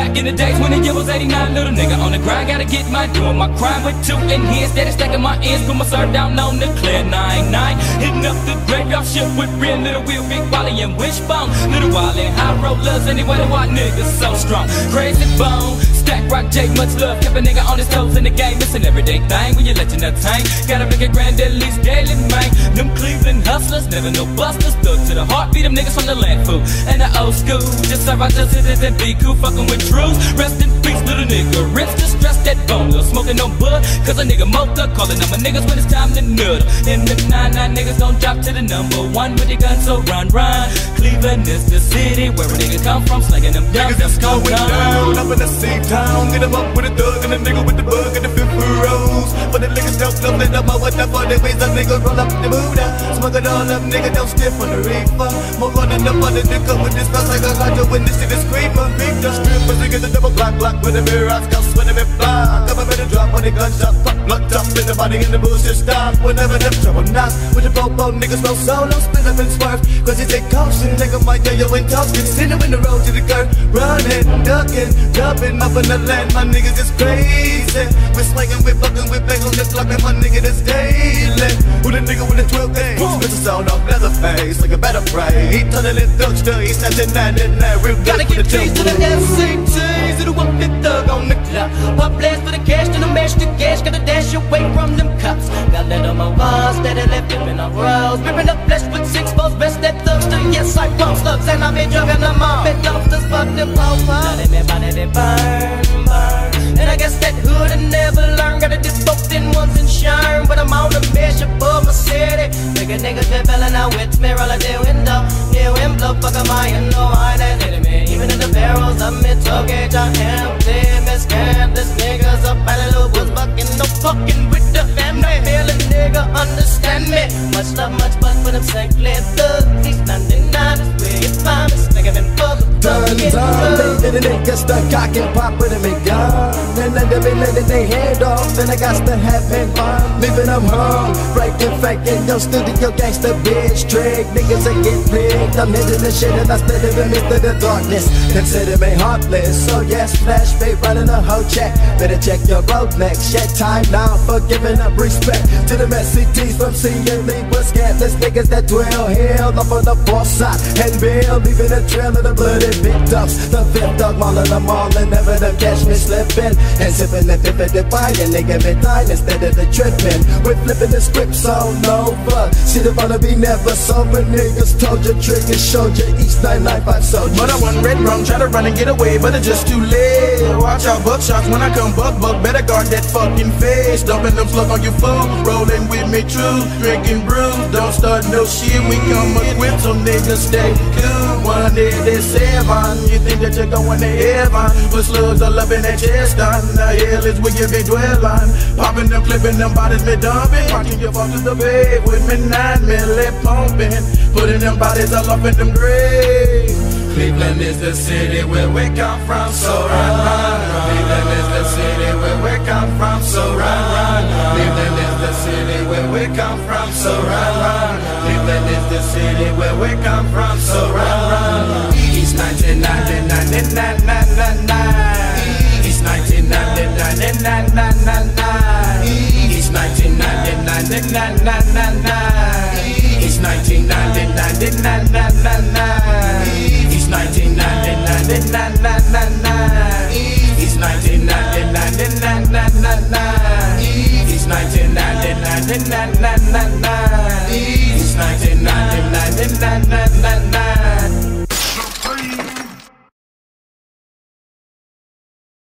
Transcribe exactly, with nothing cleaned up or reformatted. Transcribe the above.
Back in the days when the year was eighty-nine, little nigga on the grind, gotta get my doing my crime with two in here, steady stacking my ends, put my serve down on the clear nine nine, hitting up the graveyard shift with real little wheel, big Wally and wishbone, little Wally and high rollers, anyway the white niggas so strong, crazy bone, stack rock J, much love, kept a nigga on his toes in the game, it's an everyday thing when you let your nuts hang, gotta make a grand at least daily, man, them Cleveland hustlers, never no busters, stuck to the heartbeat, them niggas from the land food, and the old school, just serve out justice and be cool, fucking with truths, rest in peace, little nigga, rich, just stress that bone, little smoking no bud, cause a nigga motor, calling on my niggas when it's time to noodle, and them nine nine niggas gon' drop to the number one with the gun, so run, run, Cleveland is the city where a nigga come from, slanging them guns, niggas is going down, up in the C-town, get them up with a thug and a nigga with the bug and the fifth rose, but the niggas don't love it up, what the fuck, they ways a nigga roll up the Buddha, smoke it all up, nigga don't stiff on the reefer, more running up on the dick up with this fast like I got to witness to this creeper, big just strippers, niggas a double black, black with the mirror, I scuffs when they fly, come up in the drop when they gunshot, pop, blood top, in the body in the bullshit stop, whenever them trouble knocks, with the popo, niggas roll solo, spin up and swerve, cause you take caution, nigga might tell you in toasting, sitting in the road to the curb, running, ducking, jumping up in the land, my niggas is crazy, we're swinging, we're bucking, we're bang on the clock, and my nigga is daily, with a nigga with a twelve gauge, with a sound off leather face, like a better pray, he turning it thugster, he's snatching that in there, real good. Gotta give keys to the S C Ts, to the one fit thug on the clock. Pop blast for the cash, then I mash the cash. Gotta dash away from them cops. Got let on my walls, steady left him in a rows. Ripping up flesh with six balls, best that thugster. Yes, I pump slugs and I been drugging them all. Bet lobsters, fuck them pop up. Let me body they burn, burn. And I guess that hood and never learn. Gotta dip both in ones and shine. But I'm on the mesh above my city. Nigga, niggas been belling out with me, roll out their window. Yeah, wind blow, fuck am I, you know I ain't hitting me. Even in the barrels, I'm in tow gauge, I empty. Miss scandalous niggas up by the little woods, bucking, no fucking with the family. No feeling, nigga, understand me. Much love, much buzz for them saintly thugs. These ninety-nine is where you find me. Nigga been fucked up. Done, done, they the niggas start cocking, popping them and gun. And then they be letting their hand off, and I got to have hand fun. Leaving them home, breaking, faking, yo, studio gangster bitch trick. Niggas that get rigged, I'm hitting the shit and I split in the midst of the darkness. Consider me heartless, so yes, flash bait running a whole check. Better check your road next, yet time now for giving up respect to the S C Ts from C and Lee. But scandalous niggas that dwell here up on the fourth side and bill, leaving a trail of the bloody victims. The fifth dog mauling them all and never them catch me slipping and sipping the fifth of the fire, nigga been dying instead of the tripping. We're flipping the scripts on over. Shit wanna be never sober, niggas told you triggers, showed you each nine nine five soldiers. But I wasn't red wrong, try to run and get away, but it's just too late. Watch out, buckshots when I come buck buck, better guard that fucking face. Dumping them slugs on your food, rolling with me true, drinking brews, don't start no shit. We come up with some niggas stay cool. One day they seven, you think that you're going to heaven, but slugs are loving that chest on. The hell is where you be dwelling, popping them, clipping them bodies, me dumping, watching you fall to the babe with me nine milli pumping, putting them bodies all up in them graves. Cleveland is the city where we come from, so run, run, run. Cleveland is the city where we come from, so run, run, run. Cleveland is the city where we come from, so run, run. Cleveland is the city where we come from, so run, run. East nineteen ninety-nine, nine nine nine nine. East nineteen ninety-nine, nine nine nine nine. East nineteen ninety-nine, nine nine nine nine. East nineteen ninety-nine, nine nine nine nine. nineteen ninety-nine, nine nine nine nine. He's nineteen ninety-nine, nine nine nine nine. He's nineteen ninety-nine, nine nine nine nine. He's nineteen ninety-nine, nine nine nine nine.